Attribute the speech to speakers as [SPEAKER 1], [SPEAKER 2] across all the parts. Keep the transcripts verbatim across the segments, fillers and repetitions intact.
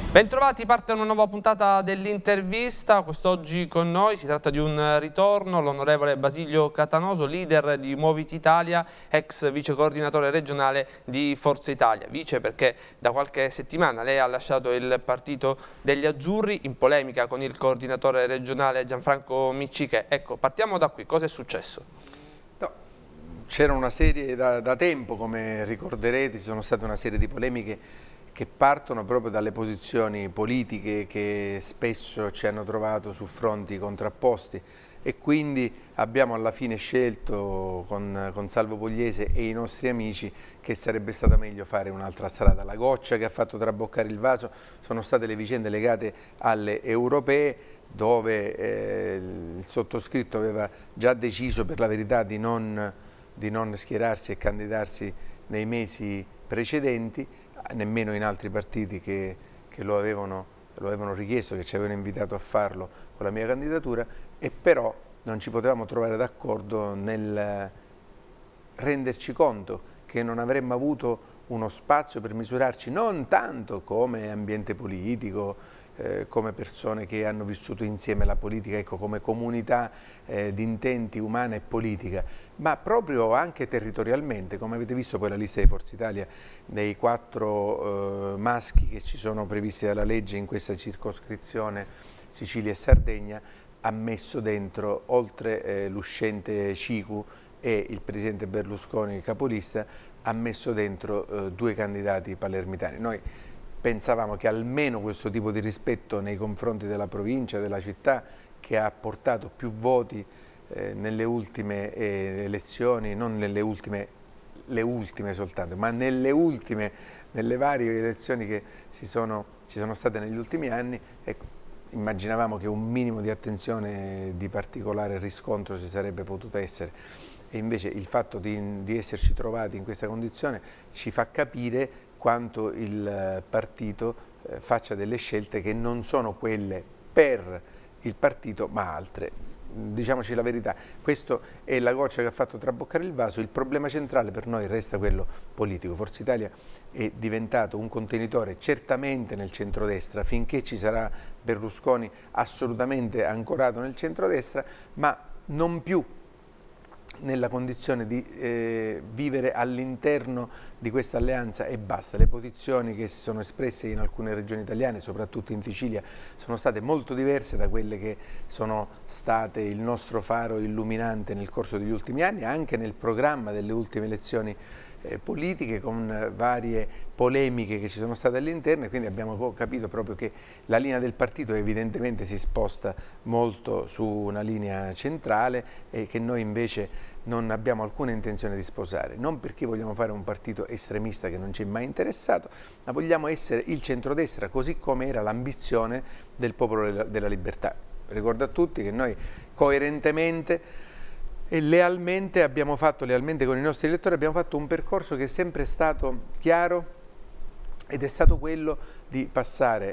[SPEAKER 1] Bentrovati, parte una nuova puntata dell'intervista. Quest'oggi con noi si tratta di un ritorno, l'onorevole Basilio Catanoso, leader di Muoviti Italia, ex vice coordinatore regionale di Forza Italia. Vice perché da qualche settimana lei ha lasciato il partito degli Azzurri in polemica con il coordinatore regionale Gianfranco Micciche. Ecco, partiamo da qui, cosa è successo?
[SPEAKER 2] No, c'era una serie da, da tempo, come ricorderete, ci sono state una serie di polemiche che partono proprio dalle posizioni politiche che spesso ci hanno trovato su fronti contrapposti e quindi abbiamo alla fine scelto con, con Salvo Pugliese e i nostri amici che sarebbe stata meglio fare un'altra strada. La goccia che ha fatto traboccare il vaso sono state le vicende legate alle europee, dove eh, il sottoscritto aveva già deciso per la verità di non, di non schierarsi e candidarsi nei mesi precedenti, nemmeno in altri partiti che, che lo, avevano, lo avevano richiesto, che ci avevano invitato a farlo con la mia candidatura, e però non ci potevamo trovare d'accordo nel renderci conto che non avremmo avuto uno spazio per misurarci non tanto come ambiente politico, eh, come persone che hanno vissuto insieme la politica, ecco, come comunità eh, di intenti umana e politica, ma proprio anche territorialmente, come avete visto poi la lista di Forza Italia dei quattro eh, maschi che ci sono previsti dalla legge in questa circoscrizione Sicilia e Sardegna, ha messo dentro, oltre eh, l'uscente Cicu e il presidente Berlusconi capolista, ha messo dentro eh, due candidati palermitani. Noi pensavamo che almeno questo tipo di rispetto nei confronti della provincia, della città, che ha portato più voti eh, nelle ultime eh, elezioni, non nelle ultime, le ultime soltanto, ma nelle ultime, nelle varie elezioni che si sono, ci sono state negli ultimi anni, ecco, immaginavamo che un minimo di attenzione, di particolare riscontro ci sarebbe potuto essere. E invece il fatto di, di esserci trovati in questa condizione ci fa capire quanto il partito eh, faccia delle scelte che non sono quelle per il partito ma altre. Diciamoci la verità, questa è la goccia che ha fatto traboccare il vaso. Il problema centrale per noi resta quello politico. Forza Italia è diventato un contenitore certamente nel centrodestra, finché ci sarà Berlusconi assolutamente ancorato nel centrodestra, ma non più nella condizione di eh, vivere all'interno di questa alleanza e basta. Le posizioni che si sono espresse in alcune regioni italiane, soprattutto in Sicilia, sono state molto diverse da quelle che sono state il nostro faro illuminante nel corso degli ultimi anni, anche nel programma delle ultime elezioni eh, politiche, con varie polemiche che ci sono state all'interno, e quindi abbiamo capito proprio che la linea del partito evidentemente si sposta molto su una linea centrale e che noi invece non abbiamo alcuna intenzione di sposare, non perché vogliamo fare un partito estremista che non ci è mai interessato, ma vogliamo essere il centrodestra così come era l'ambizione del Popolo della Libertà. Ricordo a tutti che noi coerentemente e lealmente abbiamo fatto, lealmente con i nostri elettori, abbiamo fatto un percorso che è sempre stato chiaro ed è stato quello di passare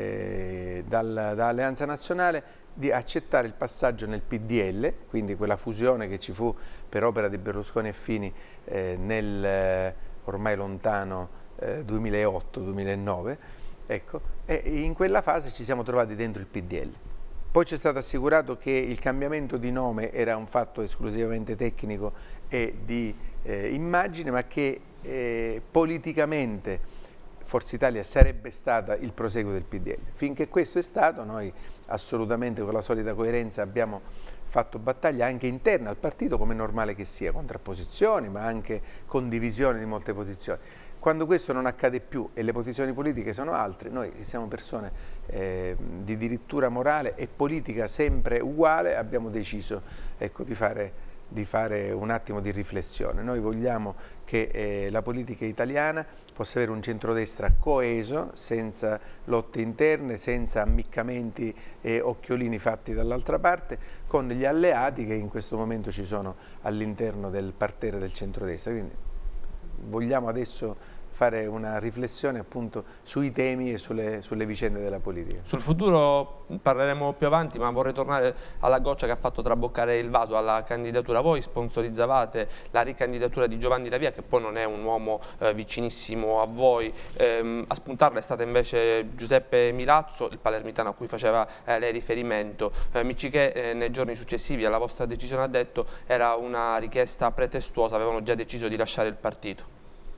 [SPEAKER 2] eh, dal, da Alleanza Nazionale, di accettare il passaggio nel P D L, quindi quella fusione che ci fu per opera di Berlusconi e Fini eh, nel eh, ormai lontano eh, duemilaotto duemilanove, ecco, e in quella fase ci siamo trovati dentro il P D L. Poi ci è stato assicurato che il cambiamento di nome era un fatto esclusivamente tecnico e di eh, immagine, ma che eh, politicamente Forza Italia sarebbe stata il proseguo del P D L. Finché questo è stato, noi assolutamente con la solita coerenza abbiamo fatto battaglia anche interna al partito, come è normale che sia, contrapposizioni ma anche condivisione di molte posizioni. Quando questo non accade più e le posizioni politiche sono altre, noi siamo persone eh, di dirittura morale e politica sempre uguale, abbiamo deciso, ecco, di fare di fare un attimo di riflessione. Noi vogliamo che eh, la politica italiana possa avere un centrodestra coeso, senza lotte interne, senza ammiccamenti e occhiolini fatti dall'altra parte, con gli alleati che in questo momento ci sono all'interno del parterre del centrodestra. Quindi vogliamo adesso fare una riflessione appunto sui temi e sulle, sulle vicende della politica.
[SPEAKER 1] Sul futuro parleremo più avanti, ma vorrei tornare alla goccia che ha fatto traboccare il vaso alla candidatura. Voi sponsorizzavate la ricandidatura di Giovanni La Via, che poi non è un uomo eh, vicinissimo a voi, ehm, a spuntarla è stato invece Giuseppe Milazzo, il palermitano a cui faceva eh, lei riferimento. Eh, Miccichè eh, nei giorni successivi alla vostra decisione ha detto era una richiesta pretestuosa, avevano già deciso di lasciare il partito.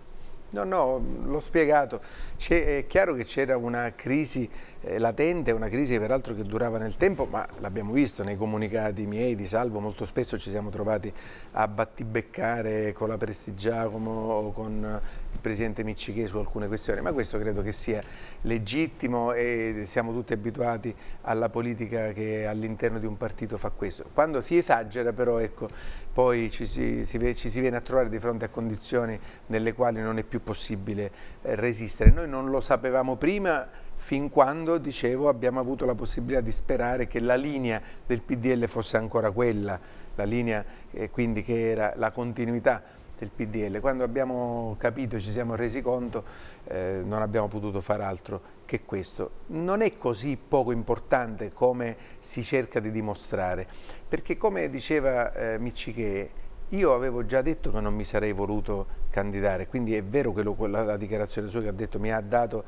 [SPEAKER 2] No, no, l'ho spiegato. È chiaro che c'era una crisi eh, latente, una crisi peraltro che durava nel tempo, ma l'abbiamo visto nei comunicati miei, di Salvo, molto spesso ci siamo trovati a battibeccare con la Prestigiacomo o con il Presidente Miccichè su alcune questioni, ma questo credo che sia legittimo e siamo tutti abituati alla politica che all'interno di un partito fa questo. Quando si esagera però, ecco, poi ci si, si, ci si viene a trovare di fronte a condizioni nelle quali non è più possibile eh, resistere. Noi non lo sapevamo prima, fin quando, dicevo, abbiamo avuto la possibilità di sperare che la linea del P D L fosse ancora quella, la linea eh, quindi che era la continuità del P D L. Quando abbiamo capito, ci siamo resi conto, eh, non abbiamo potuto fare altro che questo. Non è così poco importante come si cerca di dimostrare, perché come diceva eh, Miccichè, io avevo già detto che non mi sarei voluto candidare, quindi è vero che lo, la, la dichiarazione sua che ha detto mi ha dato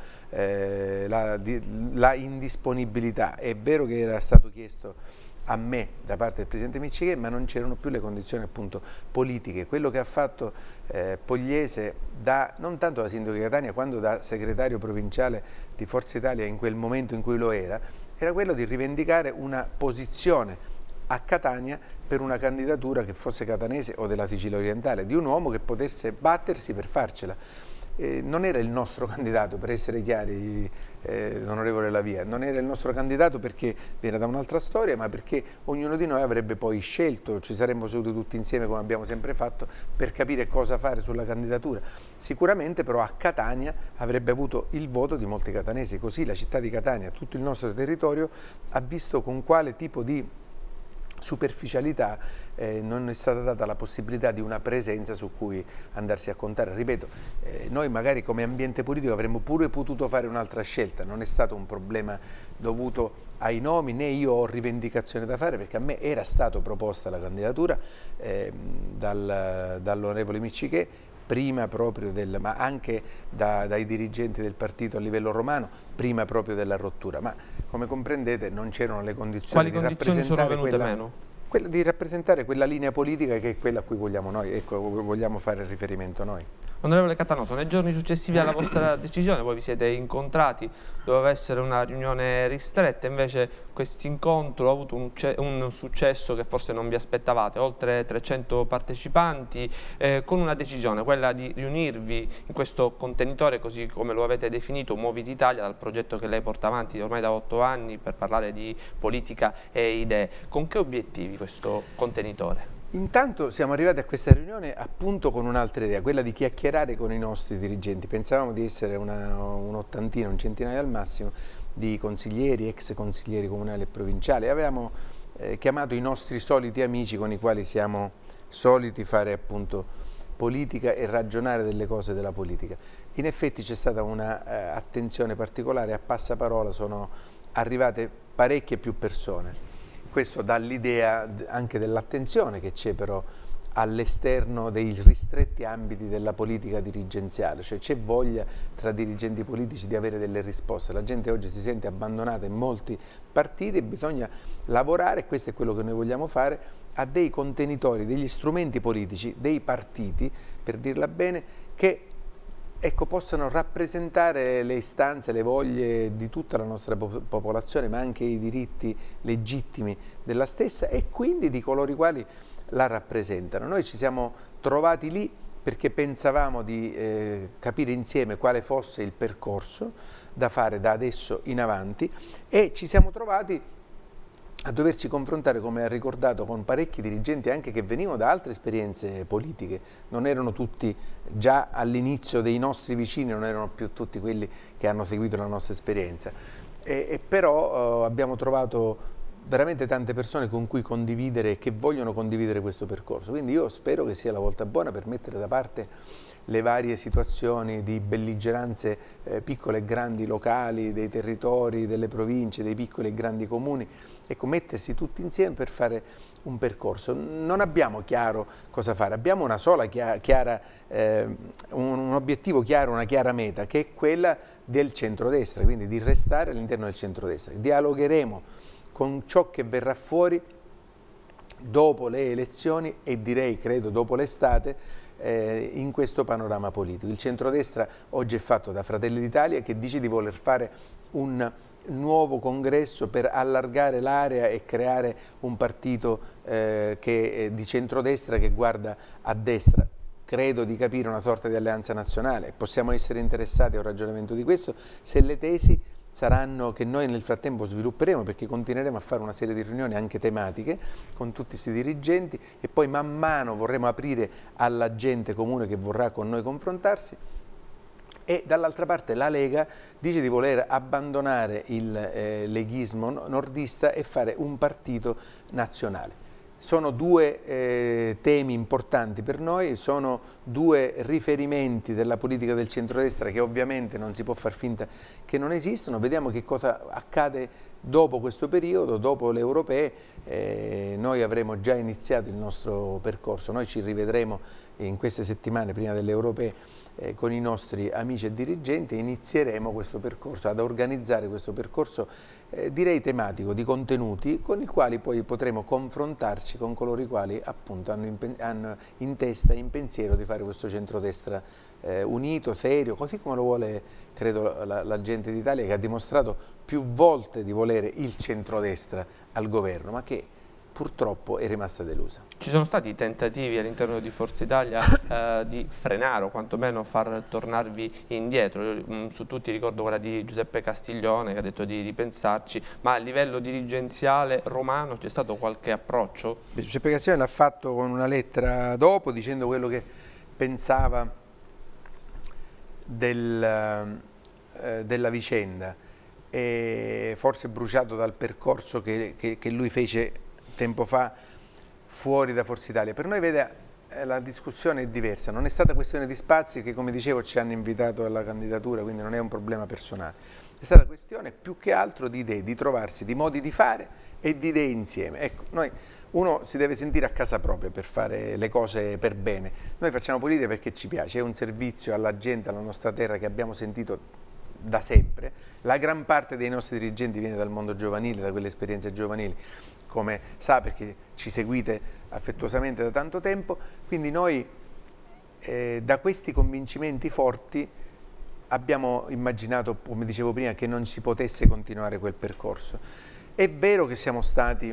[SPEAKER 2] eh, la, la indisponibilità, è vero che era stato chiesto a me da parte del Presidente Miccichè, ma non c'erano più le condizioni appunto politiche. Quello che ha fatto eh, Pogliese, da, non tanto da sindaco di Catania, quando da segretario provinciale di Forza Italia in quel momento in cui lo era, era quello di rivendicare una posizione a Catania per una candidatura che fosse catanese o della Sicilia orientale, di un uomo che potesse battersi per farcela. Eh, non era il nostro candidato, per essere chiari, eh, l'onorevole La Via, non era il nostro candidato perché viene da un'altra storia, ma perché ognuno di noi avrebbe poi scelto, ci saremmo seduti tutti insieme come abbiamo sempre fatto per capire cosa fare sulla candidatura. Sicuramente però a Catania avrebbe avuto il voto di molti catanesi, così la città di Catania, tutto il nostro territorio ha visto con quale tipo di superficialità eh, non è stata data la possibilità di una presenza su cui andarsi a contare. Ripeto, eh, noi magari come ambiente politico avremmo pure potuto fare un'altra scelta, non è stato un problema dovuto ai nomi, né io ho rivendicazione da fare, perché a me era stata proposta la candidatura eh, dal, dall'onorevole Miccichè, prima proprio del, ma anche da, dai dirigenti del partito a livello romano, prima proprio della rottura, ma come comprendete non c'erano le condizioni.
[SPEAKER 1] Quali
[SPEAKER 2] di
[SPEAKER 1] condizioni sono venute
[SPEAKER 2] quella,
[SPEAKER 1] meno?
[SPEAKER 2] Quella di rappresentare quella linea politica che è quella a cui vogliamo noi, ecco, vogliamo fare riferimento noi.
[SPEAKER 1] Onorevole Catanoso, nei giorni successivi alla vostra decisione voi vi siete incontrati, doveva essere una riunione ristretta, invece questo incontro ha avuto un, un successo che forse non vi aspettavate, oltre trecento partecipanti, eh, con una decisione, quella di riunirvi in questo contenitore, così come lo avete definito, Muoviti Italia, dal progetto che lei porta avanti ormai da otto anni per parlare di politica e idee. Con che obiettivi questo contenitore?
[SPEAKER 2] Intanto siamo arrivati a questa riunione appunto con un'altra idea, quella di chiacchierare con i nostri dirigenti. Pensavamo di essere un'ottantina, un, un centinaio al massimo di consiglieri, ex consiglieri comunali e provinciali. Avevamo eh, chiamato i nostri soliti amici con i quali siamo soliti fare appunto politica e ragionare delle cose della politica. In effetti c'è stata un'attenzione eh, particolare, a passaparola sono arrivate parecchie più persone. Questo dà l'idea anche dell'attenzione che c'è però all'esterno dei ristretti ambiti della politica dirigenziale, cioè c'è voglia tra dirigenti politici di avere delle risposte. La gente oggi si sente abbandonata in molti partiti e bisogna lavorare, e questo è quello che noi vogliamo fare, a dei contenitori, degli strumenti politici, dei partiti, per dirla bene, che ecco, possano rappresentare le istanze, le voglie di tutta la nostra popolazione, ma anche i diritti legittimi della stessa e quindi di coloro i quali la rappresentano. Noi ci siamo trovati lì perché pensavamo di eh, capire insieme quale fosse il percorso da fare da adesso in avanti e ci siamo trovati a doverci confrontare, come ha ricordato, con parecchi dirigenti anche che venivano da altre esperienze politiche, non erano tutti già all'inizio dei nostri vicini, non erano più tutti quelli che hanno seguito la nostra esperienza, e, e però eh, abbiamo trovato veramente tante persone con cui condividere e che vogliono condividere questo percorso. Quindi io spero che sia la volta buona per mettere da parte le varie situazioni di belligeranze eh, piccole e grandi locali, dei territori, delle province, dei piccoli e grandi comuni, ecco, mettersi tutti insieme per fare un percorso. Non abbiamo chiaro cosa fare, abbiamo una sola chiara, chiara eh, un, un obiettivo chiaro, una chiara meta, che è quella del centrodestra, quindi di restare all'interno del centrodestra. Dialogheremo con ciò che verrà fuori dopo le elezioni e direi, credo, dopo l'estate eh, in questo panorama politico. Il centrodestra oggi è fatto da Fratelli d'Italia, che dice di voler fare un nuovo congresso per allargare l'area e creare un partito eh, che, eh, di centrodestra che guarda a destra. Credo di capire una sorta di alleanza nazionale. Possiamo essere interessati a un ragionamento di questo se le tesi saranno che noi nel frattempo svilupperemo, perché continueremo a fare una serie di riunioni anche tematiche con tutti questi dirigenti e poi man mano vorremmo aprire alla gente comune che vorrà con noi confrontarsi. E dall'altra parte la Lega dice di voler abbandonare il eh, leghismo nordista e fare un partito nazionale. Sono due eh, temi importanti per noi, sono due riferimenti della politica del centrodestra che ovviamente non si può far finta che non esistono. Vediamo che cosa accade dopo questo periodo, dopo le europee. Eh, noi avremo già iniziato il nostro percorso, noi ci rivedremo in queste settimane prima delle europee eh, con i nostri amici e dirigenti e inizieremo questo percorso, ad organizzare questo percorso eh, direi tematico, di contenuti con i quali poi potremo confrontarci con coloro i quali appunto hanno in, hanno in testa, in pensiero di fare questo centrodestra eh, unito, serio, così come lo vuole credo la, la gente d'Italia, che ha dimostrato più volte di volere il centrodestra al governo, ma che purtroppo è rimasta delusa.
[SPEAKER 1] Ci sono stati tentativi all'interno di Forza Italia eh, di frenare o quantomeno far tornarvi indietro. Io, mh, su tutti ricordo quella di Giuseppe Castiglione che ha detto di ripensarci, ma a livello dirigenziale romano c'è stato qualche approccio?
[SPEAKER 2] Giuseppe Castiglione l'ha fatto con una lettera dopo dicendo quello che pensava del, eh, della vicenda e forse bruciato dal percorso che, che, che lui fece tempo fa fuori da Forza Italia. Per noi, vede, la discussione è diversa, non è stata questione di spazi che, come dicevo, ci hanno invitato alla candidatura, quindi non è un problema personale, è stata questione più che altro di idee, di trovarsi, di modi di fare e di idee insieme. Ecco, noi, uno si deve sentire a casa propria per fare le cose per bene, noi facciamo politica perché ci piace, è un servizio alla gente, alla nostra terra che abbiamo sentito da sempre. La gran parte dei nostri dirigenti viene dal mondo giovanile, da quelle esperienze giovanili, come sa perché ci seguite affettuosamente da tanto tempo, quindi noi eh, da questi convincimenti forti abbiamo immaginato, come dicevo prima, che non si potesse continuare quel percorso. È vero che siamo stati,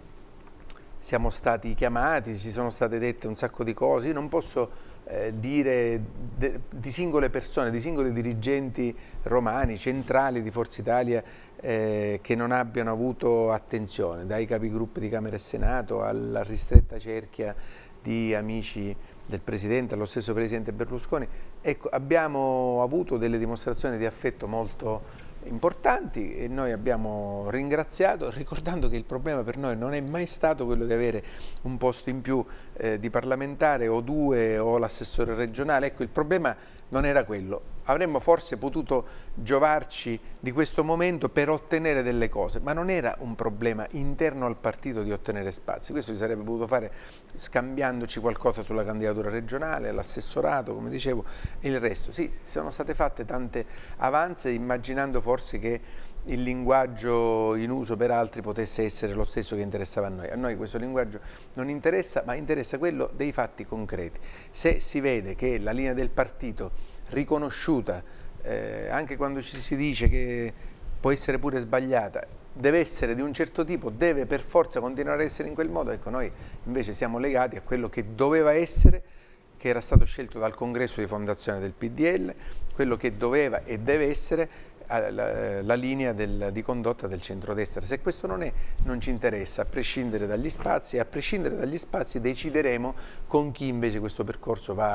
[SPEAKER 2] siamo stati chiamati, ci sono state dette un sacco di cose, io non posso Eh, dire de, di singole persone, di singoli dirigenti romani, centrali di Forza Italia eh, che non abbiano avuto attenzione, dai capigruppo di Camera e Senato alla ristretta cerchia di amici del Presidente, allo stesso Presidente Berlusconi. Ecco, abbiamo avuto delle dimostrazioni di affetto molto importanti e noi abbiamo ringraziato, ricordando che il problema per noi non è mai stato quello di avere un posto in più eh, di parlamentare o due o l'assessore regionale. Ecco, il problema non era quello. Avremmo forse potuto giovarci di questo momento per ottenere delle cose, ma non era un problema interno al partito di ottenere spazi. Questo si sarebbe potuto fare scambiandoci qualcosa sulla candidatura regionale, l'assessorato, come dicevo, e il resto. Sì, sono state fatte tante avanze immaginando forse che il linguaggio in uso per altri potesse essere lo stesso che interessava a noi. A noi questo linguaggio non interessa, ma interessa quello dei fatti concreti. Se si vede che la linea del partito riconosciuta, eh, anche quando ci si dice che può essere pure sbagliata, deve essere di un certo tipo, deve per forza continuare a essere in quel modo, ecco, noi invece siamo legati a quello che doveva essere, che era stato scelto dal congresso di fondazione del P D L, quello che doveva e deve essere La, la linea del, di condotta del centrodestra. Se questo non è, non ci interessa, a prescindere dagli spazi, e a prescindere dagli spazi decideremo con chi invece questo percorso va,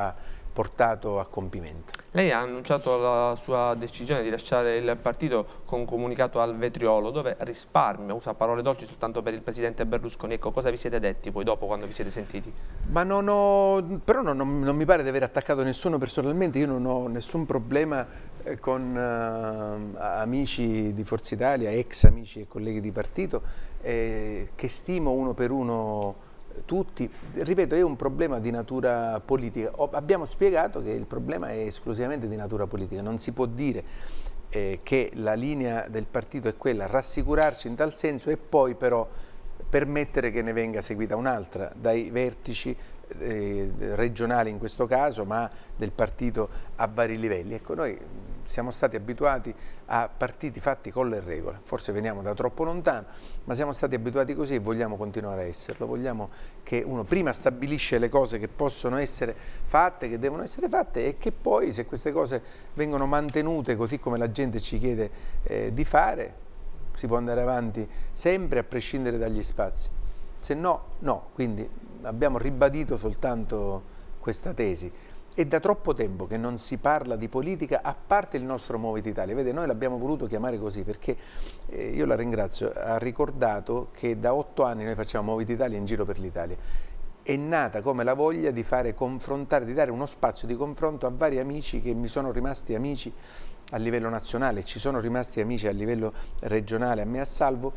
[SPEAKER 2] portato a compimento.
[SPEAKER 1] Lei ha annunciato la sua decisione di lasciare il partito con un comunicato al vetriolo dove risparmia, usa parole dolci soltanto per il presidente Berlusconi. Ecco, cosa vi siete detti poi dopo quando vi siete sentiti?
[SPEAKER 2] Ma non ho, però non, non, non mi pare di aver attaccato nessuno personalmente, io non ho nessun problema con uh, amici di Forza Italia, ex amici e colleghi di partito, eh, che stimo uno per uno tutti. Ripeto, è un problema di natura politica. O, abbiamo spiegato che il problema è esclusivamente di natura politica, non si può dire eh, che la linea del partito è quella, rassicurarci in tal senso e poi però permettere che ne venga seguita un'altra dai vertici eh, regionali in questo caso, ma del partito a vari livelli. Ecco, noi siamo stati abituati a partiti fatti con le regole, forse veniamo da troppo lontano, ma siamo stati abituati così e vogliamo continuare a esserlo. Vogliamo che uno prima stabilisce le cose che possono essere fatte, che devono essere fatte, e che poi, se queste cose vengono mantenute così come la gente ci chiede eh, di fare, si può andare avanti sempre a prescindere dagli spazi. Se no, no. Quindi abbiamo ribadito soltanto questa tesi. È da troppo tempo che non si parla di politica, a parte il nostro Muoviti Italia. Vede, noi l'abbiamo voluto chiamare così perché, eh, io la ringrazio, ha ricordato che da otto anni noi facciamo Muoviti Italia in giro per l'Italia. È nata come la voglia di fare confrontare, di dare uno spazio di confronto a vari amici che mi sono rimasti amici a livello nazionale, ci sono rimasti amici a livello regionale, a me a salvo,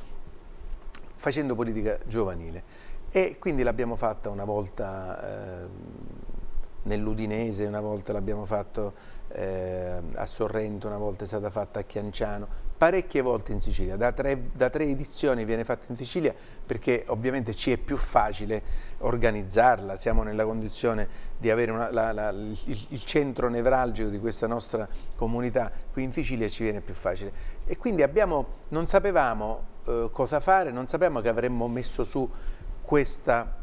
[SPEAKER 2] facendo politica giovanile. E quindi l'abbiamo fatta una volta eh, nell'Udinese, una volta l'abbiamo fatto eh, a Sorrento, una volta è stata fatta a Chianciano, parecchie volte in Sicilia. Da tre, da tre edizioni viene fatta in Sicilia perché ovviamente ci è più facile organizzarla, siamo nella condizione di avere una, la, la, il, il centro nevralgico di questa nostra comunità, qui in Sicilia ci viene più facile. E quindi abbiamo, non sapevamo eh, cosa fare, non sapevamo che avremmo messo su questa,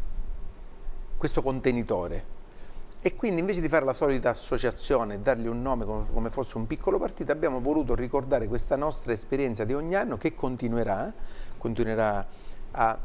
[SPEAKER 2] questo contenitore. E quindi invece di fare la solita associazione e dargli un nome come, come fosse un piccolo partito, abbiamo voluto ricordare questa nostra esperienza di ogni anno che continuerà, continuerà a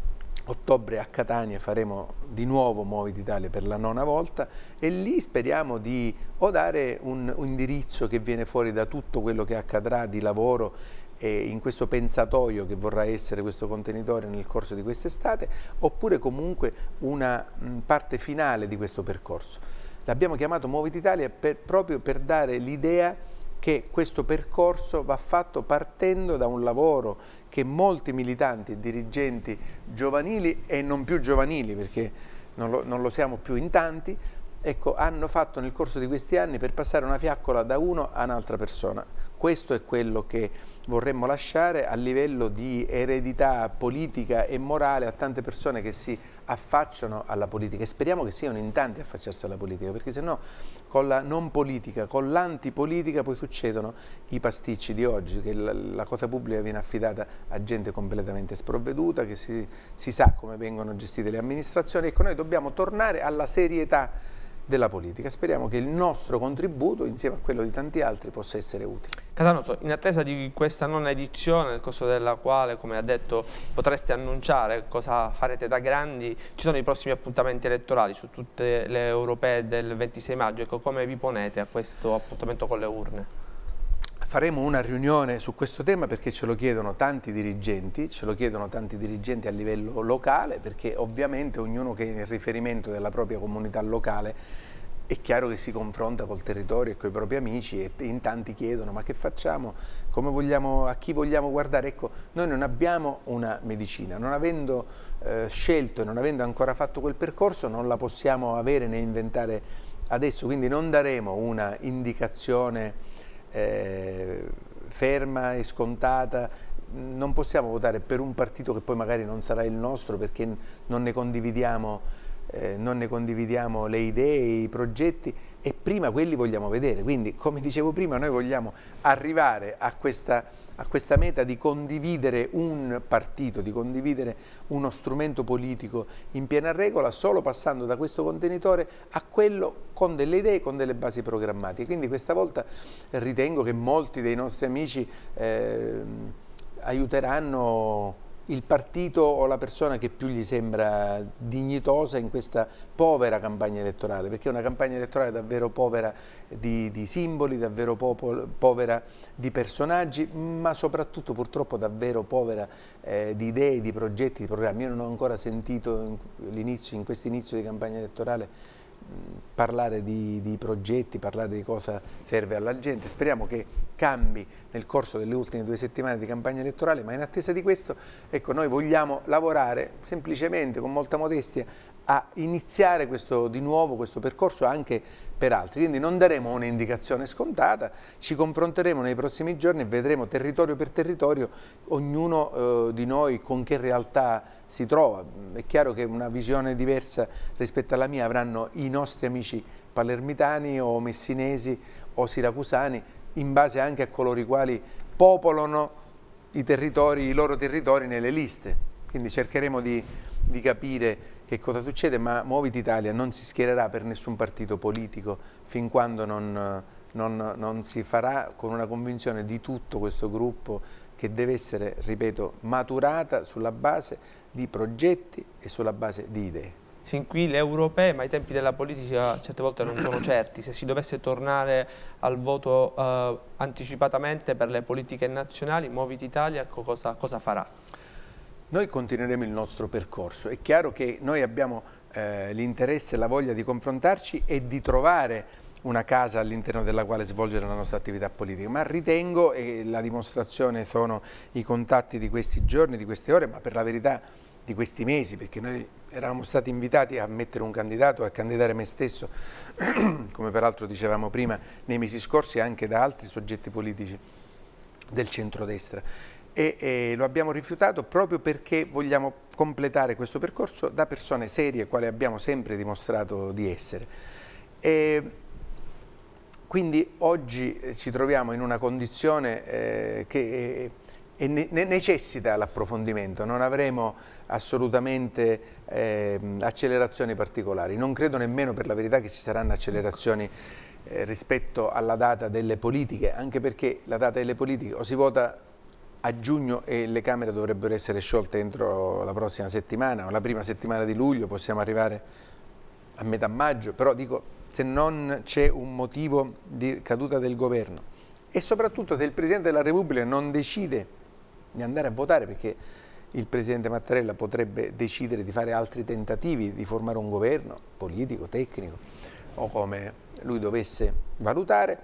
[SPEAKER 2] ottobre a Catania, faremo di nuovo Muoviti Italia per la nona volta e lì speriamo di o dare un, un indirizzo che viene fuori da tutto quello che accadrà di lavoro e in questo pensatoio che vorrà essere questo contenitore nel corso di quest'estate, oppure comunque una mh, parte finale di questo percorso. L'abbiamo chiamato Muoviti Italia per, proprio per dare l'idea che questo percorso va fatto partendo da un lavoro che molti militanti e dirigenti giovanili e non più giovanili, perché non lo, non lo siamo più in tanti, ecco, hanno fatto nel corso di questi anni per passare una fiaccola da uno a un'altra persona. Questo è quello che vorremmo lasciare a livello di eredità politica e morale a tante persone che si affacciano alla politica e speriamo che siano in tanti a affacciarsi alla politica, perché sennò con la non politica, con l'antipolitica poi succedono i pasticci di oggi, che la, la cosa pubblica viene affidata a gente completamente sprovveduta, che si, si sa come vengono gestite le amministrazioni. Ecco, noi dobbiamo tornare alla serietà della politica. Speriamo che il nostro contributo, insieme a quello di tanti altri, possa essere utile.
[SPEAKER 1] Catanoso, in attesa di questa nona edizione, nel corso della quale, come ha detto, potreste annunciare cosa farete da grandi, ci sono i prossimi appuntamenti elettorali su tutte le europee del ventisei maggio. Ecco, come vi ponete a questo appuntamento con le urne?
[SPEAKER 2] Faremo una riunione su questo tema perché ce lo chiedono tanti dirigenti, ce lo chiedono tanti dirigenti a livello locale, perché ovviamente ognuno che è il riferimento della propria comunità locale è chiaro che si confronta col territorio e con i propri amici e in tanti chiedono ma che facciamo, come vogliamo, a chi vogliamo guardare. Ecco, noi non abbiamo una medicina, non avendo eh, scelto e non avendo ancora fatto quel percorso non la possiamo avere né inventare adesso, quindi non daremo una indicazione Eh, ferma e scontata. Non possiamo votare per un partito che poi magari non sarà il nostro perché non ne condividiamo, eh, non ne condividiamo le idee, i progetti e prima quelli vogliamo vedere. Quindi, come dicevo prima, noi vogliamo arrivare a questa, a questa meta di condividere un partito, di condividere uno strumento politico in piena regola, solo passando da questo contenitore a quello con delle idee, con delle basi programmatiche. Quindi questa volta ritengo che molti dei nostri amici eh, aiuteranno il partito o la persona che più gli sembra dignitosa in questa povera campagna elettorale, perché è una campagna elettorale davvero povera di, di simboli, davvero popolo, povera di personaggi, ma soprattutto purtroppo davvero povera eh, di idee, di progetti, di programmi. Io non ho ancora sentito in, in questo inizio di campagna elettorale parlare di, di progetti, parlare di cosa serve alla gente. Speriamo che cambi nel corso delle ultime due settimane di campagna elettorale, ma in attesa di questo, ecco, noi vogliamo lavorare semplicemente, con molta modestia, a iniziare questo, di nuovo questo percorso anche per altri. Quindi non daremo un'indicazione scontata, ci confronteremo nei prossimi giorni e vedremo territorio per territorio ognuno eh, di noi con che realtà si trova. È chiaro che una visione diversa rispetto alla mia avranno i nostri amici palermitani o messinesi o siracusani, in base anche a coloro i quali popolano i territori, i loro territori nelle liste. Quindi cercheremo di, di capire che cosa succede, ma Muoviti Italia non si schiererà per nessun partito politico fin quando non, non, non si farà con una convinzione di tutto questo gruppo, che deve essere, ripeto, maturata sulla base di progetti e sulla base di idee.
[SPEAKER 1] Sin qui le europee, ma i tempi della politica certe volte non sono certi. Se si dovesse tornare al voto eh, anticipatamente per le politiche nazionali, Muoviti Italia cosa, cosa farà?
[SPEAKER 2] Noi continueremo il nostro percorso. È chiaro che noi abbiamo eh, l'interesse e la voglia di confrontarci e di trovare una casa all'interno della quale svolgere la nostra attività politica, ma ritengo, e la dimostrazione sono i contatti di questi giorni, di queste ore, ma per la verità di questi mesi, perché noi eravamo stati invitati a mettere un candidato, a candidare me stesso, come peraltro dicevamo prima, nei mesi scorsi anche da altri soggetti politici del centrodestra. E, e lo abbiamo rifiutato proprio perché vogliamo completare questo percorso da persone serie, quali abbiamo sempre dimostrato di essere. E quindi oggi ci troviamo in una condizione eh, che e ne necessita l'approfondimento, non avremo assolutamente eh, accelerazioni particolari. Non credo nemmeno, per la verità, che ci saranno accelerazioni eh, rispetto alla data delle politiche, anche perché la data delle politiche o si vota a giugno e le Camere dovrebbero essere sciolte entro la prossima settimana o la prima settimana di luglio, possiamo arrivare a metà maggio, però dico, se non c'è un motivo di caduta del governo e soprattutto se il Presidente della Repubblica non decide di andare a votare, perché il Presidente Mattarella potrebbe decidere di fare altri tentativi di formare un governo politico, tecnico o come lui dovesse valutare,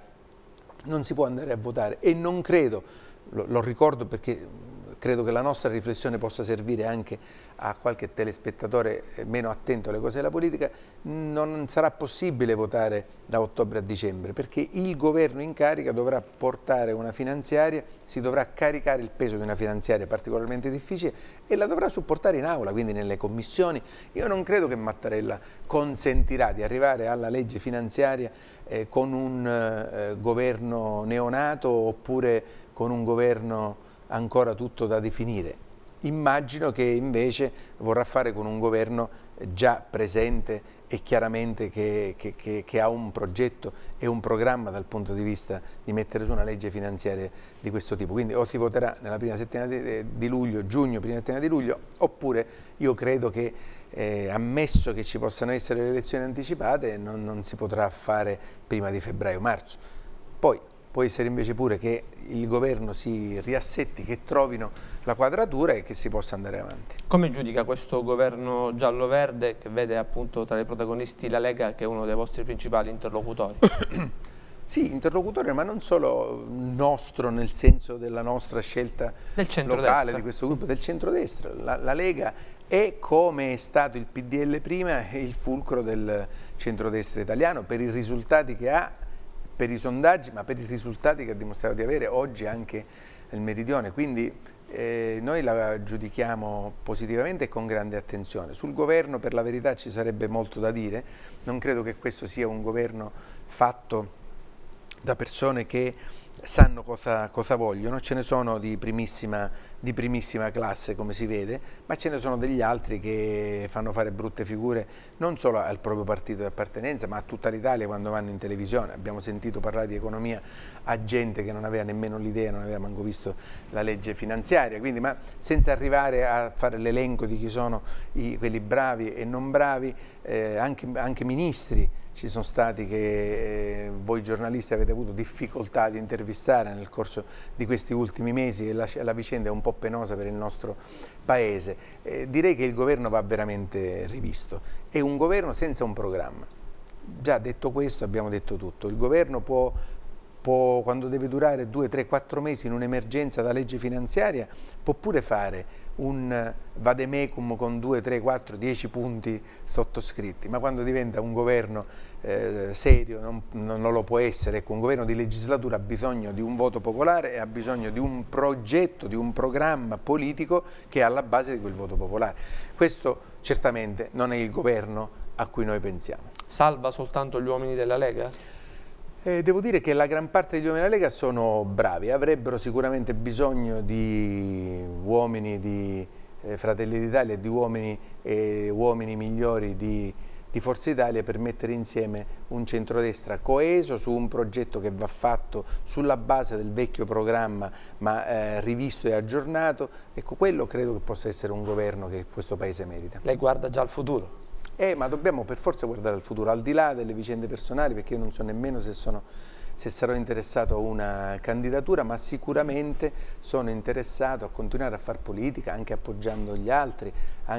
[SPEAKER 2] non si può andare a votare e non credo, lo, lo ricordo perché credo che la nostra riflessione possa servire anche a qualche telespettatore meno attento alle cose della politica, non sarà possibile votare da ottobre a dicembre, perché il governo in carica dovrà portare una finanziaria, si dovrà caricare il peso di una finanziaria particolarmente difficile e la dovrà supportare in aula, quindi nelle commissioni. Io non credo che Mattarella consentirà di arrivare alla legge finanziaria eh, con un eh, governo neonato oppure con un governo ancora tutto da definire. Immagino che invece vorrà fare con un governo già presente e chiaramente che, che, che, che ha un progetto e un programma dal punto di vista di mettere su una legge finanziaria di questo tipo. Quindi o si voterà nella prima settimana di, di luglio, giugno, prima settimana di luglio, oppure io credo che eh, ammesso che ci possano essere le elezioni anticipate non, non si potrà fare prima di febbraio-marzo. Poi può essere invece pure che il governo si riassetti, che trovino la quadratura e che si possa andare avanti.
[SPEAKER 1] Come giudica questo governo giallo-verde che vede appunto tra i protagonisti la Lega, che è uno dei vostri principali interlocutori?
[SPEAKER 2] Sì, interlocutore, ma non solo nostro nel senso della nostra scelta
[SPEAKER 1] del
[SPEAKER 2] locale, di questo gruppo, del centrodestra. La, la Lega è, come è stato il P D L prima, il fulcro del centrodestra italiano per i risultati che ha, per i sondaggi, ma per i risultati che ha dimostrato di avere oggi anche nel Meridione. Quindi eh, noi la giudichiamo positivamente e con grande attenzione. Sul governo, per la verità, ci sarebbe molto da dire. Non credo che questo sia un governo fatto da persone che sanno cosa, cosa vogliono, ce ne sono di primissima, di primissima classe come si vede, ma ce ne sono degli altri che fanno fare brutte figure non solo al proprio partito di appartenenza ma a tutta l'Italia quando vanno in televisione. Abbiamo sentito parlare di economia a gente che non aveva nemmeno l'idea, non aveva manco visto la legge finanziaria, quindi, ma senza arrivare a fare l'elenco di chi sono i, quelli bravi e non bravi, eh, anche, anche ministri ci sono stati che eh, voi giornalisti avete avuto difficoltà di intervistare nel corso di questi ultimi mesi e la, la vicenda è un po' penosa per il nostro Paese. Eh, direi che il governo va veramente rivisto, è un governo senza un programma. Già detto questo abbiamo detto tutto, il governo può, può quando deve durare due, tre, quattro mesi in un'emergenza da legge finanziaria, può pure fare un vademecum con due, tre, quattro, dieci punti sottoscritti, ma quando diventa un governo eh, serio non, non lo può essere. Ecco, un governo di legislatura ha bisogno di un voto popolare e ha bisogno di un progetto, di un programma politico che è alla base di quel voto popolare. Questo certamente non è il governo a cui noi pensiamo.
[SPEAKER 1] Salva soltanto gli uomini della Lega?
[SPEAKER 2] Eh, devo dire che la gran parte degli uomini della Lega sono bravi, avrebbero sicuramente bisogno di uomini di eh, Fratelli d'Italia e di uomini, eh, uomini migliori di, di Forza Italia per mettere insieme un centrodestra coeso su un progetto che va fatto sulla base del vecchio programma ma eh, rivisto e aggiornato. Ecco, quello credo che possa essere un governo che questo Paese merita.
[SPEAKER 1] Lei guarda già al futuro?
[SPEAKER 2] Eh, ma dobbiamo per forza guardare al futuro, al di là delle vicende personali, perché io non so nemmeno se, sono, se sarò interessato a una candidatura, ma sicuramente sono interessato a continuare a fare politica, anche appoggiando gli altri,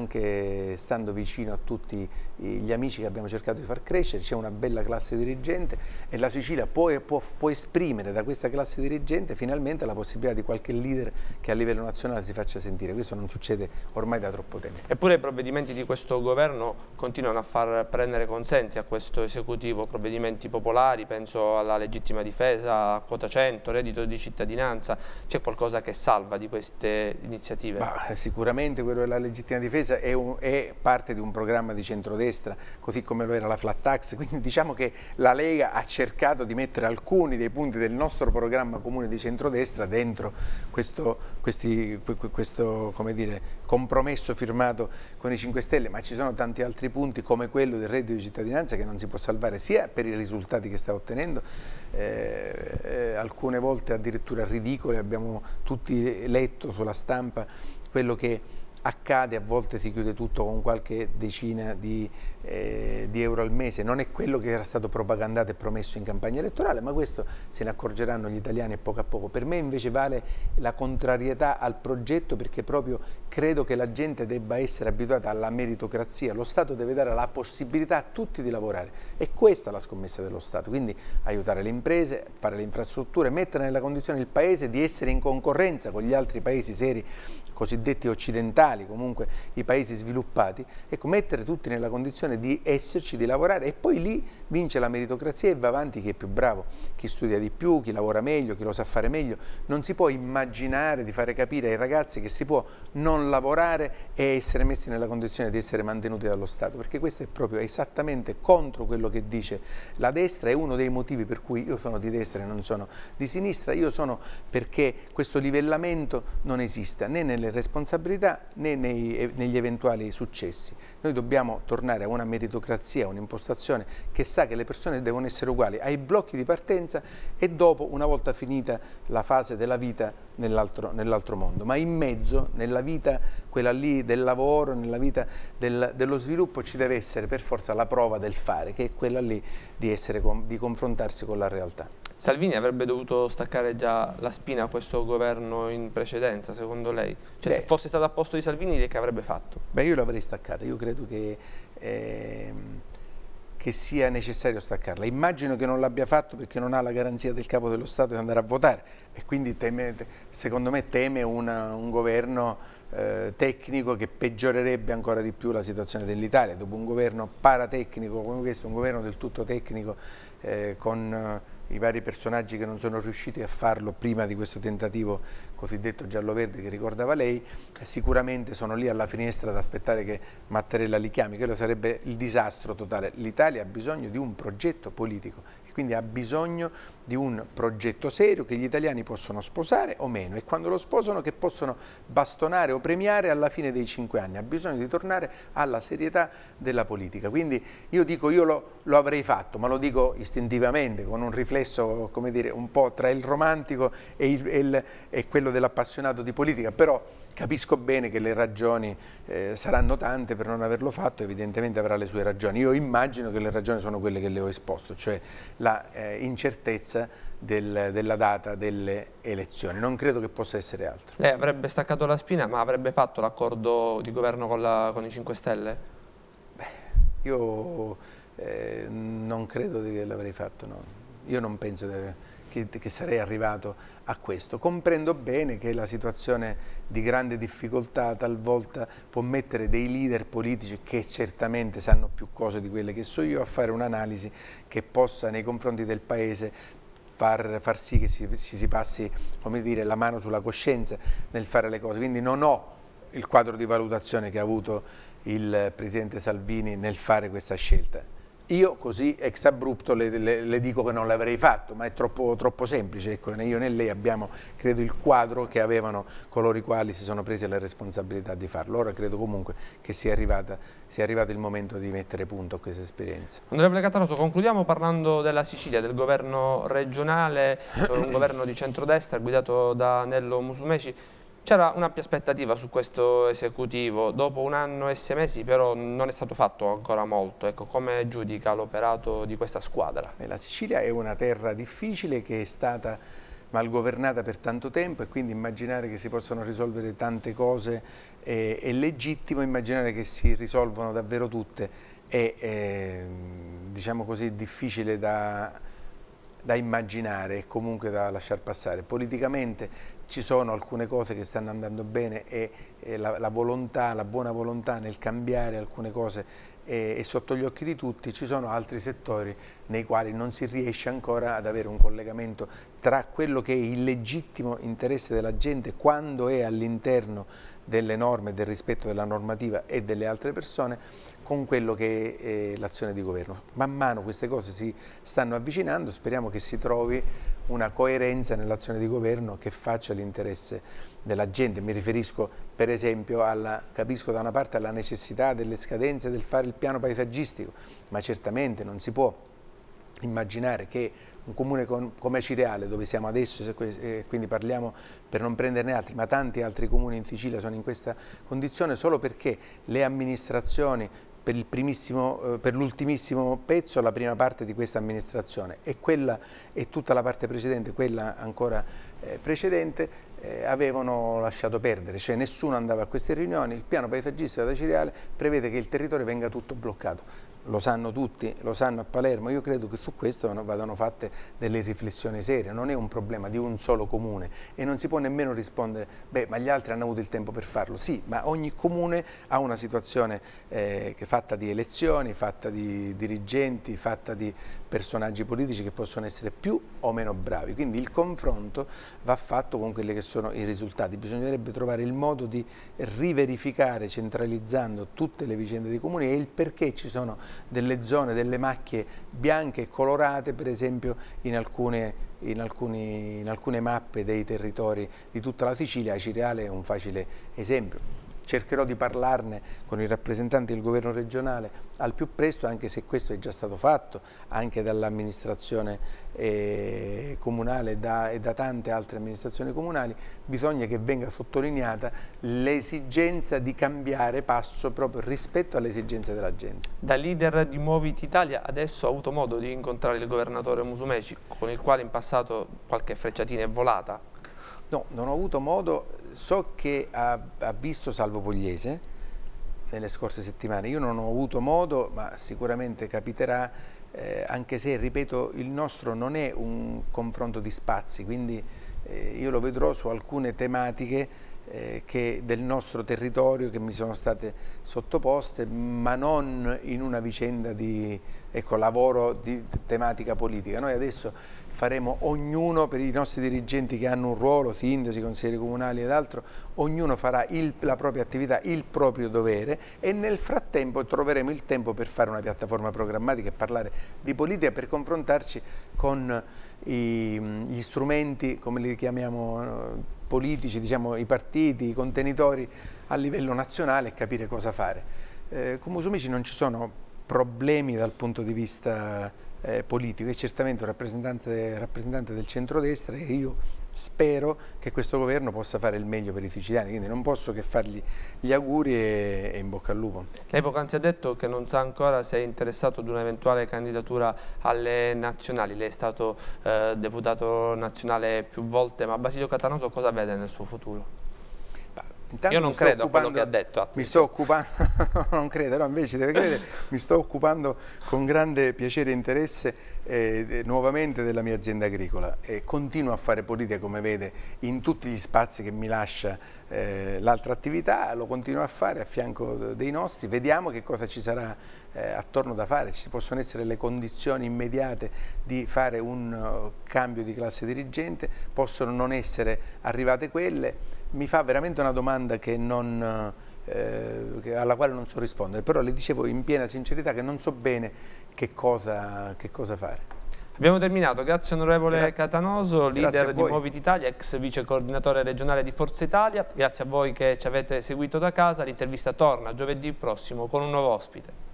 [SPEAKER 2] anche stando vicino a tutti gli amici che abbiamo cercato di far crescere. C'è una bella classe dirigente e la Sicilia può, può, può esprimere da questa classe dirigente finalmente la possibilità di qualche leader che a livello nazionale si faccia sentire. Questo non succede ormai da troppo tempo.
[SPEAKER 1] Eppure i provvedimenti di questo governo continuano a far prendere consensi a questo esecutivo, provvedimenti popolari, penso alla legittima difesa, quota cento, reddito di cittadinanza. C'è qualcosa che salva di queste iniziative?
[SPEAKER 2] Bah, sicuramente quello della legittima difesa è, un, è parte di un programma di centrodestra, così come lo era la flat tax, quindi diciamo che la Lega ha cercato di mettere alcuni dei punti del nostro programma comune di centrodestra dentro questo, questi, questo come dire, compromesso firmato con i cinque Stelle, ma ci sono tanti altri punti come quello del reddito di cittadinanza che non si può salvare sia per i risultati che sta ottenendo, eh, eh, alcune volte addirittura ridicoli, abbiamo tutti letto sulla stampa quello che accade, a volte si chiude tutto con qualche decina di, eh, di euro al mese, non è quello che era stato propagandato e promesso in campagna elettorale, ma questo se ne accorgeranno gli italiani a poco a poco. Per me invece vale la contrarietà al progetto, perché proprio credo che la gente debba essere abituata alla meritocrazia, lo Stato deve dare la possibilità a tutti di lavorare e questa è la scommessa dello Stato, quindi aiutare le imprese, fare le infrastrutture, mettere nella condizione il Paese di essere in concorrenza con gli altri paesi seri cosiddetti occidentali, comunque i paesi sviluppati, ecco, mettere tutti nella condizione di esserci, di lavorare e poi lì vince la meritocrazia e va avanti chi è più bravo, chi studia di più, chi lavora meglio, chi lo sa fare meglio. Non si può immaginare di fare capire ai ragazzi che si può non lavorare e essere messi nella condizione di essere mantenuti dallo Stato, perché questo è proprio esattamente contro quello che dice la destra, è uno dei motivi per cui io sono di destra e non sono di sinistra. Io sono perché questo livellamento non esista né nelle responsabilità né nei, negli eventuali successi. Noi dobbiamo tornare a una meritocrazia, un'impostazione che sa che le persone devono essere uguali ai blocchi di partenza e dopo, una volta finita la fase della vita nell'altro nell'altro mondo, ma in mezzo, nella vita quella lì del lavoro, nella vita del, dello sviluppo, ci deve essere per forza la prova del fare, che è quella lì di, essere, di confrontarsi con la realtà.
[SPEAKER 1] Salvini avrebbe dovuto staccare già la spina a questo governo in precedenza, secondo lei? Cioè, beh, se fosse stato a posto di Salvini, che avrebbe fatto? Beh,
[SPEAKER 2] io l'avrei staccata, io credo che, eh, che sia necessario staccarla. Immagino che non l'abbia fatto perché non ha la garanzia del Capo dello Stato di andare a votare e quindi teme, secondo me teme una, un governo eh, tecnico che peggiorerebbe ancora di più la situazione dell'Italia. Dopo un governo paratecnico come questo, un governo del tutto tecnico eh, con eh, i vari personaggi che non sono riusciti a farlo prima di questo tentativo cosiddetto giallo-verde che ricordava lei, sicuramente sono lì alla finestra ad aspettare che Mattarella li chiami. Quello sarebbe il disastro totale. L'Italia ha bisogno di un progetto politico quindi ha bisogno di un progetto serio che gli italiani possono sposare o meno, e quando lo sposano che possono bastonare o premiare alla fine dei cinque anni. Ha bisogno di tornare alla serietà della politica. Quindi io dico, io lo, lo avrei fatto, ma lo dico istintivamente, con un riflesso, come dire, un po' tra il romantico e, il, e, il, e quello dell'appassionato di politica, però capisco bene che le ragioni eh, saranno tante per non averlo fatto, evidentemente avrà le sue ragioni. Io immagino che le ragioni sono quelle che le ho esposto, cioè la eh, incertezza del, della data delle elezioni. Non credo che possa essere altro.
[SPEAKER 1] Lei avrebbe staccato la spina, ma avrebbe fatto l'accordo di governo con, la, con i cinque Stelle?
[SPEAKER 2] Beh, io eh, non credo che l'avrei fatto, no. Io non penso che... Che, che sarei arrivato a questo. Comprendo bene che la situazione di grande difficoltà talvolta può mettere dei leader politici che certamente sanno più cose di quelle che so io a fare un'analisi che possa nei confronti del Paese far, far sì che si, si, si passi, come dire, la mano sulla coscienza nel fare le cose. Quindi non ho il quadro di valutazione che ha avuto il Presidente Salvini nel fare questa scelta. Io così ex abrupto le, le, le dico che non l'avrei fatto, ma è troppo, troppo semplice. Ecco, né io né lei abbiamo, credo, il quadro che avevano coloro i quali si sono presi la responsabilità di farlo. Ora credo comunque che sia, arrivata, sia arrivato il momento di mettere punto a questa esperienza.
[SPEAKER 1] Onorevole Cattanoso, concludiamo parlando della Sicilia, del governo regionale, un governo di centrodestra guidato da Nello Musumeci. C'era un'ampia aspettativa su questo esecutivo, dopo un anno e sei mesi però non è stato fatto ancora molto. Ecco, come giudica l'operato di questa squadra?
[SPEAKER 2] La Sicilia è una terra difficile che è stata malgovernata per tanto tempo, e quindi immaginare che si possano risolvere tante cose è, è legittimo, immaginare che si risolvono davvero tutte è, è diciamo così, difficile da, da immaginare e comunque da lasciar passare. Politicamente ci sono alcune cose che stanno andando bene e, e la, la volontà, la buona volontà nel cambiare alcune cose è, è sotto gli occhi di tutti. Ci sono altri settori nei quali non si riesce ancora ad avere un collegamento tra quello che è il legittimo interesse della gente quando è all'interno delle norme, del rispetto della normativa e delle altre persone, con quello che è l'azione di governo. Man mano queste cose si stanno avvicinando, speriamo che si trovi una coerenza nell'azione di governo che faccia l'interesse della gente. Mi riferisco per esempio alla, capisco da una parte alla necessità delle scadenze del fare il piano paesaggistico, ma certamente non si può immaginare che un comune con, come Cireale, dove siamo adesso, e quindi parliamo per non prenderne altri, ma tanti altri comuni in Sicilia sono in questa condizione solo perché le amministrazioni per il primissimo, per l'ultimissimo pezzo, la prima parte di questa amministrazione e quella e tutta la parte precedente, quella ancora eh, precedente, eh, avevano lasciato perdere, cioè nessuno andava a queste riunioni. Il piano paesaggistico da Cireale prevede che il territorio venga tutto bloccato. Lo sanno tutti, lo sanno a Palermo. Io credo che su questo vadano fatte delle riflessioni serie. Non è un problema di un solo comune e non si può nemmeno rispondere, beh, ma gli altri hanno avuto il tempo per farlo. Sì, ma ogni comune ha una situazione eh, che è fatta di elezioni, fatta di dirigenti, fatta di personaggi politici che possono essere più o meno bravi. Quindi il confronto va fatto con quelli che sono i risultati. Bisognerebbe trovare il modo di riverificare, centralizzando tutte le vicende dei comuni e il perché ci sono delle zone, delle macchie bianche e colorate, per esempio in alcune, in, alcuni, in alcune mappe dei territori di tutta la Sicilia. Cireale è un facile esempio. Cercherò di parlarne con i rappresentanti del governo regionale al più presto, anche se questo è già stato fatto anche dall'amministrazione eh, comunale da, e da tante altre amministrazioni comunali. Bisogna che venga sottolineata l'esigenza di cambiare passo proprio rispetto alle esigenze della gente.
[SPEAKER 1] Da leader di Muoviti Italia adesso ha avuto modo di incontrare il governatore Musumeci, con il quale in passato qualche frecciatina è volata?
[SPEAKER 2] No, non ho avuto modo. So che ha, ha visto Salvo Pugliese nelle scorse settimane. Io non ho avuto modo, ma sicuramente capiterà, eh, anche se, ripeto, il nostro non è un confronto di spazi, quindi eh, io lo vedrò su alcune tematiche eh, che del nostro territorio che mi sono state sottoposte, ma non in una vicenda di ecco, lavoro di tematica politica. Noi adesso faremo ognuno, per i nostri dirigenti che hanno un ruolo, sindaci, consiglieri comunali ed altro, ognuno farà il, la propria attività, il proprio dovere, e nel frattempo troveremo il tempo per fare una piattaforma programmatica e parlare di politica, per confrontarci con i, gli strumenti, come li chiamiamo, politici, diciamo, i partiti, i contenitori a livello nazionale, e capire cosa fare. Eh, con Musumeci non ci sono problemi dal punto di vista eh, politico, è certamente un rappresentante, rappresentante del centrodestra, e io spero che questo governo possa fare il meglio per i siciliani, quindi non posso che fargli gli auguri e, e in bocca al lupo.
[SPEAKER 1] Lei poc'anzi ha detto che non sa ancora se è interessato ad un'eventuale candidatura alle nazionali. Lei è stato eh, deputato nazionale più volte, ma Basilio Catanoso cosa vede nel suo futuro?
[SPEAKER 2] Intanto
[SPEAKER 1] Io non credo a quello che ha detto. Attenzione.
[SPEAKER 2] Mi sto occupando, non credo, no, invece deve credere, mi sto occupando con grande piacere e interesse eh, nuovamente della mia azienda agricola, e continuo a fare politica, come vede, in tutti gli spazi che mi lascia eh, l'altra attività, lo continuo a fare a fianco dei nostri. Vediamo che cosa ci sarà eh, attorno da fare, ci possono essere le condizioni immediate di fare un uh, cambio di classe dirigente, possono non essere arrivate quelle. Mi fa veramente una domanda che non, eh, alla quale non so rispondere, però le dicevo in piena sincerità che non so bene che cosa, che cosa fare.
[SPEAKER 1] Abbiamo terminato, grazie onorevole
[SPEAKER 2] Grazie.
[SPEAKER 1] Catanoso, leader di
[SPEAKER 2] voi.
[SPEAKER 1] Muoviti Italia, ex vice coordinatore regionale di Forza Italia. Grazie a voi che ci avete seguito da casa, l'intervista torna giovedì prossimo con un nuovo ospite.